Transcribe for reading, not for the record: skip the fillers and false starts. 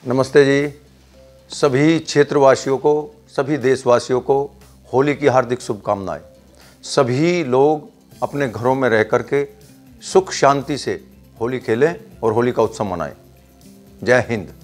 नमस्ते जी। सभी क्षेत्रवासियों को, सभी देशवासियों को होली की हार्दिक शुभकामनाएं। सभी लोग अपने घरों में रह कर के सुख शांति से होली खेलें और होली का उत्सव मनाएं। जय हिंद।